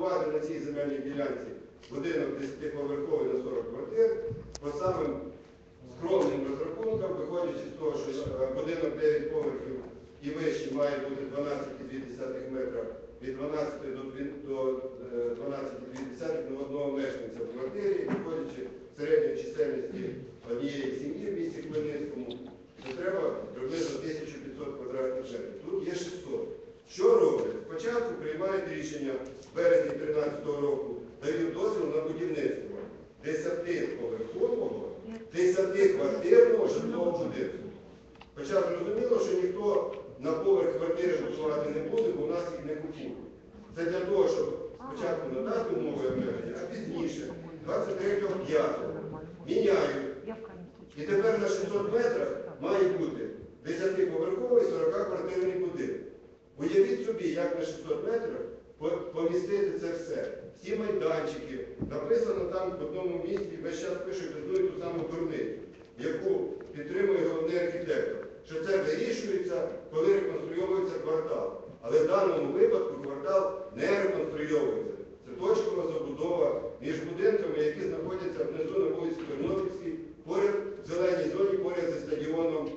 побудувати на цій земельній ділянці будинок 10-поверховий на 40 квартир, по самим скромним розрахункам, виходячи з того, що будинок 9 поверхів і вище має бути 12,2 метра, від 12 до 12,2 на одного мешканця в квартирі, виходячи з середньої чисельності однієї сім'ї в місті Хмельницькому, то треба приблизно 1500 квадратних метрів. Тут є 600. Що роблять? Спочатку приймають рішення в березні 2013 року, дають дозвіл на будівництво 10-поверхового, 10-квартирного житлового будинку. Хоча зрозуміло, що ніхто на поверх квартири будувати не буде, бо у нас їх не купують. Це для того, щоб спочатку надати умови обмеження, а пізніше, 23.05, міняють. І тепер на 600 метрах має бути 10-поверховий 40-квартирний будинок. Уявіть собі, як на 600 метрах помістити це все. Всі майданчики, написано там в одному місці, весь час пишуть одну і ту саму дурницю, яку підтримує головний архітектор, що це вирішується, коли реконструйовується квартал. Але в даному випадку квартал не реконструйовується. Це точкова забудова між будинками, які знаходяться внизу на вулиці Тернопільській, поряд в зеленій зоні, поряд зі стадіоном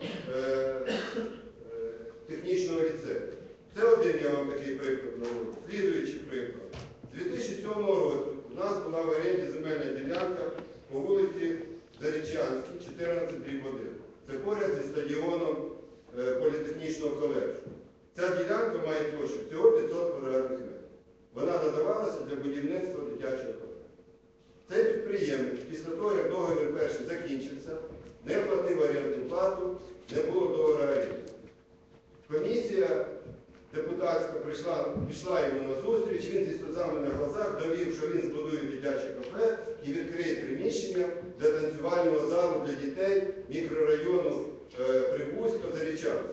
технічного ліцею. Це один я вам такий приклад наводжу. Слідуючий приклад. У 2007 році у нас була в оренді земельна ділянка по вулиці Зарічанській, 14/1. Це поряд зі стадіоном політехнічного коледжу. Ця ділянка має площу всього 500 квадратних метрів. Вона надавалася для будівництва дитячого коледжу. Цей підприємець, після того, як договір перший закінчився, не платив орендну плату, не було договору оренди. Комісія депутатська пішла йому на зустріч, він зі сльозами на глазах довів, що він збудує дитяче кафе і відкриє приміщення для танцювального залу для дітей мікрорайону Прибузько-Зарічанська.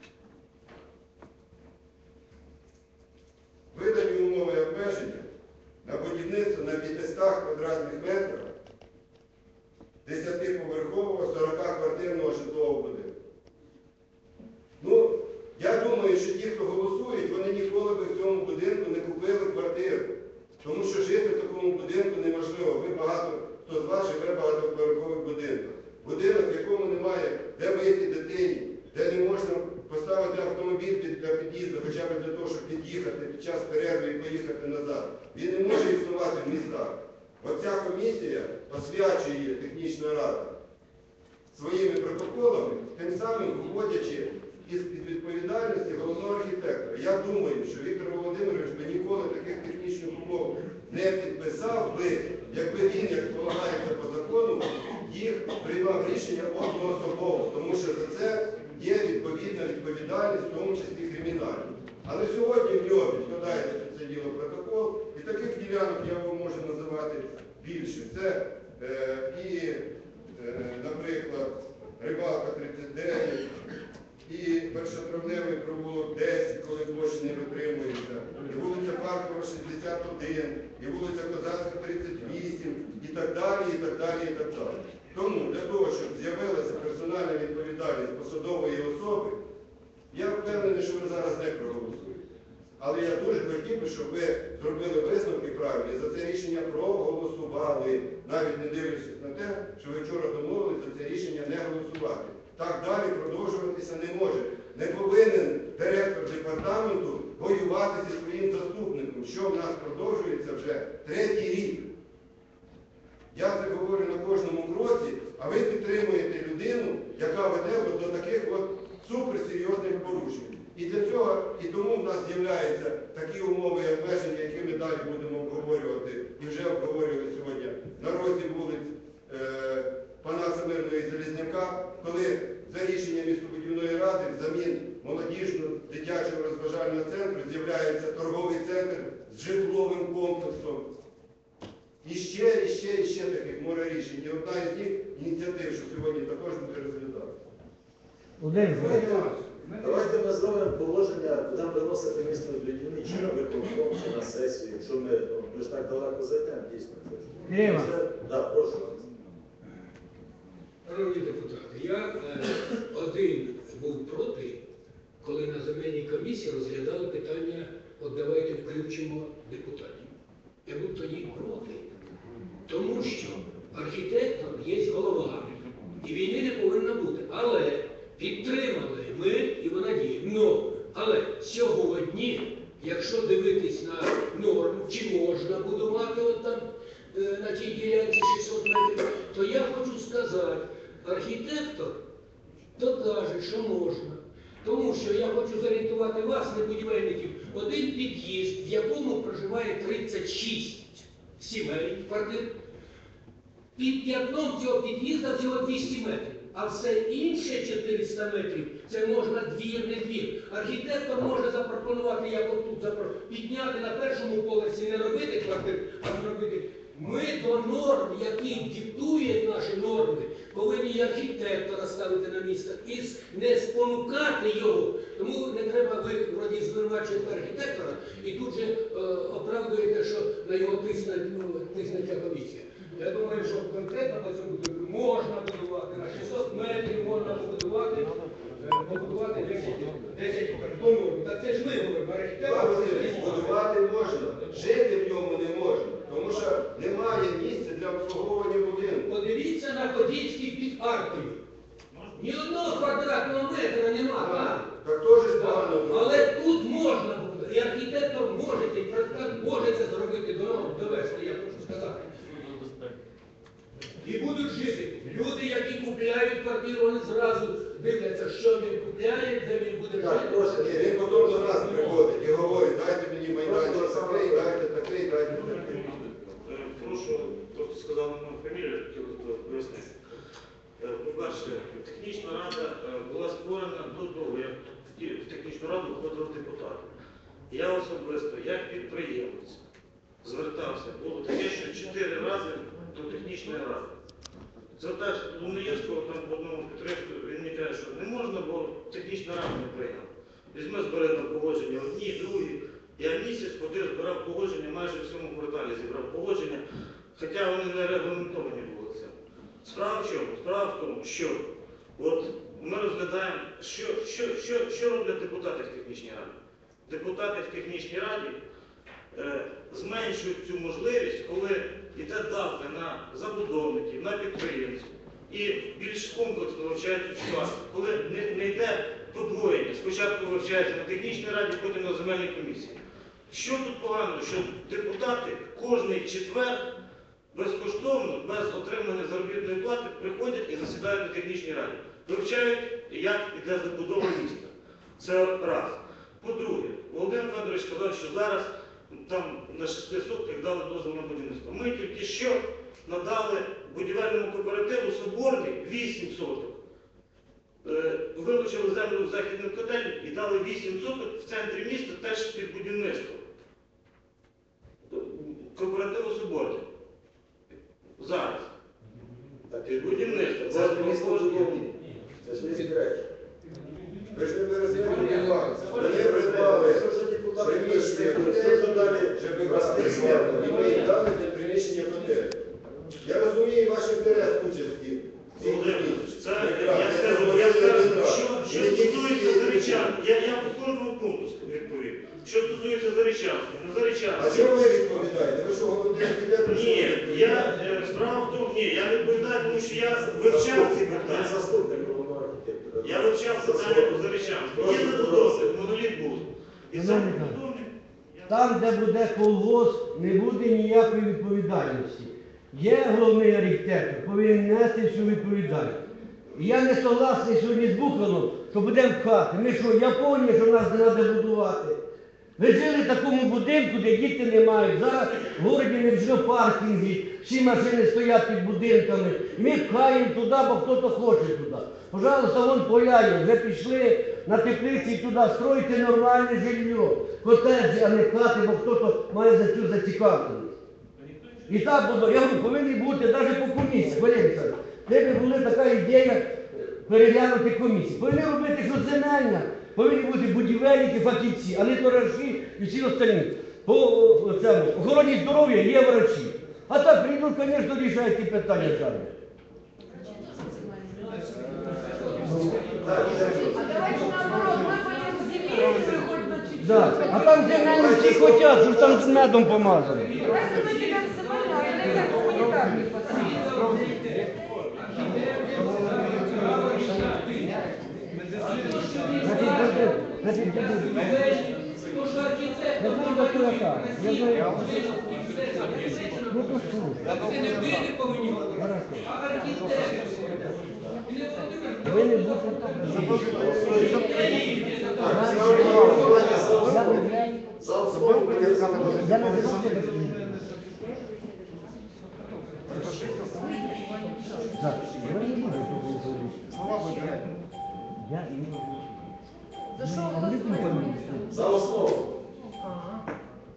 Видані умови обмеження на будівництво на 500 квадратних метрах 10-поверхового 40-квартирного житлового будинку. Ну, я думаю, що ті, хто голосують, вони ніколи би в цьому будинку не купили квартиру. Тому що жити в такому будинку неможливо. Ви багато, хто з вас живе в багатоповерхових будинках. Будинок, в якому немає де вийти дитині, де не можна поставити автомобіль для під'їзду, хоча б для того, щоб під'їхати під час перерви і поїхати назад. Він не може існувати в містах. Оця комісія освячує технічна рада своїми протоколами, тим самим виводячи із-під відповідальності головного архітектора. Я думаю, що Віктор Володимирович би ніколи таких технічних умов не підписав би, якби він, як полагається по закону, їх приймав рішення одноособово, тому що за це є відповідна відповідальність, в тому числі кримінальна. Але сьогодні в нього підкладається під це діло протокол, і таких ділянок я вам можу називати більше. Це наприклад, Рибалка 39, і Першотравневий провулок 10, коли площа не витримується, і вулиця Паркова 61, і вулиця Козацька 38, і так далі, і так далі, і так далі. Тому для того, щоб з'явилася персональна відповідальність посадової особи, я впевнений, що ви зараз не проголосуєте. Але я дуже хотів би, щоб ви зробили висновки правильні, за це рішення проголосували, навіть не дивлячись на те, що ви вчора домовилися за це рішення не голосувати. Так далі продовжуватися не може. Не повинен директор департаменту воювати зі своїм заступником, що в нас продовжується вже 3-й рік. Я це говорю на кожному кроці, а ви підтримуєте людину, яка веде до таких от суперсерйозних порушень. І для цього, і тому в нас з'являються такі умови і обмеження, які ми далі будемо обговорювати, і вже обговорювали сьогодні на розі вулиць Панаса Мирного і Залізняка, коли за рішенням містобудівної ради взамін молодіжного дитячого розважального центру з'являється торговий центр з житловим комплексом. І ще таких море рішень. І одна із них ініціатив, що сьогодні також буде розглядати. Давайте ми зробимо положення, куди виносити містобудівні, чи на виконком, чи на сесію, якщо ми ж так далеко зайдемо, дійсно. Так, прошу вас. Шановні депутати, я один був проти, коли на земельній комісії розглядали питання, от давайте включимо депутатів. я був тоді проти. Тому що архітектор є голова, і війни не повинно бути. Але підтримали ми, і вона діє. Але сьогодні, якщо дивитись на норму, чи можна будувати от там на тій ділянці 600 метрів, то я хочу сказати, архітектор докаже, що можна. Тому що я хочу зорієнтувати вас, не будівельників, один під'їзд, в якому проживає 36 сімей, квартир. Під п'ятном цього під'їзду всього 200 метрів, а все інше 400 метрів, це можна двір, не двір. Архітектор може запропонувати, як отут, підняти на першому поверсі, не робити квартир, а зробити. Ми до норм, які диктують наші норми, повинні і архітектора ставити на місце і не спонукати його. Тому не треба, ви вроді звинувачуєте архітектора і тут же оправдуєте, що на його тисне комісія. Я думаю, що конкретно на цьому будинку можна будувати, на 600 метрів можна побудувати 10 картонів. Та це ж ми говоримо, архітектор. Будувати можна, жити в ньому не можна, тому що немає місця для обслуговування будинку. Подивіться на Ходільський під аркою. Ні одного квадратного метра нема. Так теж погано. Але тут можна буде. І архітектор може, і проєктант може це зробити, довести, я хочу сказати. І будуть жити. Люди, які купляють квартиру, вони зразу дивляться, що він купляє, де він буде жити. Він потім до нас приходить і говорить, дайте мені майданчик такий, дайте такий, дайте такий. Прошу, просто сказав мою фамілію, хотілося б пояснити. По-перше, технічна рада була створена до того, як в технічну раду входили депутати. Я особисто, як підприємець, звертався, було таке, що 4 рази до технічної ради. Звертався до Лунаєвського, там по одному підтримку, він мені каже, що не можна, бо технічна рада не прийняла. Візьми, збери на погодження одні, другі. Я місяць ходив, збирав погодження, майже в всьому кварталі зібрав погодження, хоча вони не регламентовані були це. Справа в чому? Справа в тому, що от ми розглядаємо, що роблять депутати в технічній раді. Депутати в технічній раді зменшують цю можливість, коли йде давка на забудовників, на підприємців і більш комплексно вивчають цю ситуацію. Коли не йде подвоєння, спочатку вивчається на технічній раді, потім на земельній комісії. Що тут погано? Що депутати кожний четвер безкоштовно, без отримання заробітної плати приходять і засідають на технічній раді. Вивчають, як іде забудова міста. Це раз. По-друге, Володимир Федорович сказав, що зараз там на 6 сотках дали дозвіл на будівництво. Ми тільки що надали будівельному кооперативу Соборний 8 соток. Вилучили землю в західному котелі і дали 8 соток в центрі міста теж під будівництво. Кооперативу Соборний. Зараз. Під будівництво. Це ж місто будівлі. Це ж міські речі. Ви ж не перезвонили, вони придбали приміщення котелі, щоб вас присвятили, і ми їм дали для приміщення котелі. Я розумію ваш інтерес участі. Я скажу, що стосується Зарічан, я по кожному пункту відповім. Що стосується Зарічанського, на Зарічанського. А чому ви відповідаєте? Ви що, головний архітектор? Ні, справа в тому, я відповідаю, тому що я вивчав ці питання. Заступник головного архітектора. Я вивчав питання по Зарічанську. Є забудовник, моноліт був. І сам забудовник... Там, де буде колгосп, не буде ніякої відповідальності. Є головний архітектор, повинен нести всю відповідальність. І я не согласний сьогодні з Буханом, що будемо пхати. Ми що, Японія, що нас не треба будувати? Ви жили в такому будинку, де діти не мають. Зараз в городі не вже паркінги, всі машини стоять під будинками. Ми пхаємо туди, бо хто-то хоче туди. Пожалуйста, вон поля, вже пішли на теплиці туди, стройте нормальне жилье, котеджі, а не хати, бо хто-то має за цю зацікавленість. І так було, я говорю, повинні бути навіть по комісії, Валерій, де була така ідея переглянути комісію. Повинні робити, що земельна, повинні бути будівельники, фахівці, а не торгаші і всі остальні. По охороні здоров'я є врачі. А так прийдуть, звісно, рішають ті питання самі. А давайте наоборот, мы пойдем в земельную хоть Да. А там земельні всі хотять, щоб там з медом помазали. Давайте ми підемо земельну, а не так гуманітарні посадки. Значить, То, що архітектор я знаю, що я так. Я знаю. Ну, то що? це не ви не повинні говорити, Хорошо. а архітектор. Ви не будете. Так, ставлю на голосування за Я основу. виявляю. За основу прийнято. Я не знаю, що таке. Так, я не можу тут говорити. Я не можу. За що голосуємо? За основу. Ага.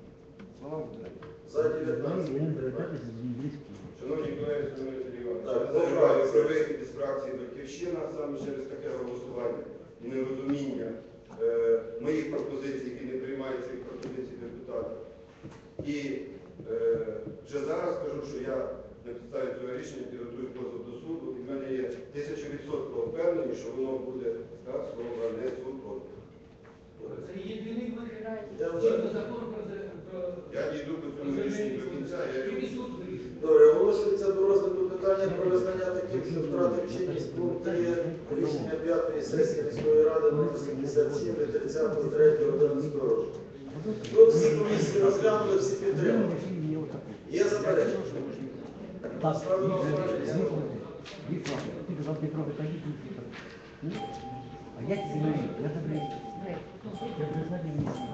За 19. Шановні колеги, шановні Сергій Іванович, Так, я заявляю про вихід із фракції «Батьківщина» саме через таке голосування і нерозуміння моїх пропозицій, які не приймаються як пропозиції депутатів. І вже зараз скажу, що я на підставі цього рішення підготую позов до суду, і в мене є 1000% впевнені, що воно буде скасоване судом. Це єдиний вихід. Я вже- Згідно закону про Я дійду по цьому рішенню до кінця, я тільки суд вирішує. Добре, оголошується до розгляду питання про визнання таким, що втратив чинність пункту рішення 5-ї сесії міської ради номер 77 від 30.03.11 року. Тут всі комісії розглянули, всі підтримали. Є заперечення? Ставлю на голосування. Ти казав, ти трохи так а я тебе говорю, я тебе я признаю місце.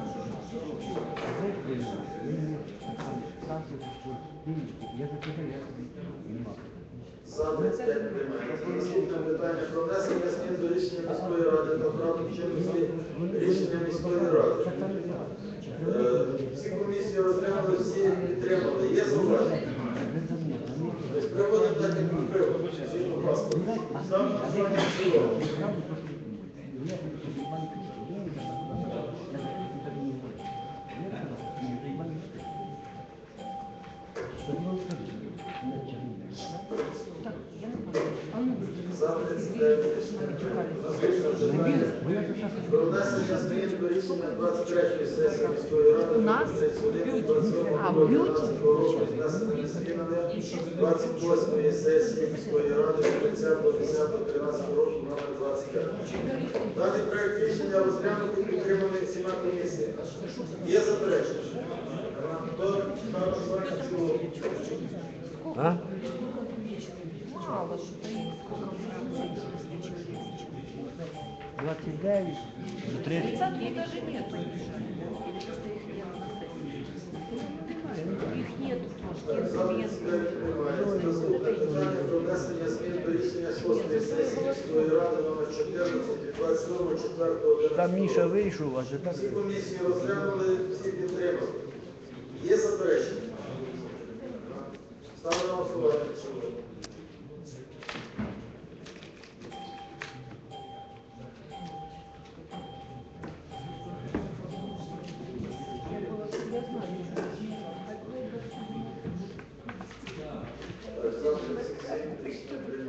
Я за тебе, я тобі не мав. За 35 приймається. Наступне питання про внесення змін до рішення міської ради та втрату чинності рішення міської ради. Всі комісії розглянули, всі підтримали. Є зауваження? Тобто приводимо так, як ми приводимо. Скажіть, будь ласка. Ставимо на голосування в цілому. За 39 рішення. Наступне питання. Про внесення змін до рішення 23-ї сесії міської ради номер 31 від 27.12 року внесеними змінами 28-ї сесії міської ради від 30.10.13 року номер 25. Даний проект рішення розглянутий і підтриманий всіма комісіями. Є заперечення? Хто ставить голосування в цілому? А? Мало, що ти їх сколько. 29, 30. 30 даже нету. Их нету Так, трошки. за 39 приймається. Наступне питання про внесення змін до рішення 6-ї сесії міської ради номер 14 від 27.04.11 Там Міша року. вийшов, а тепер... Всі комісії розглянули, всі підтримали. Є заперечення? Ставлю на голосування. Так, за 37 рішення приймається.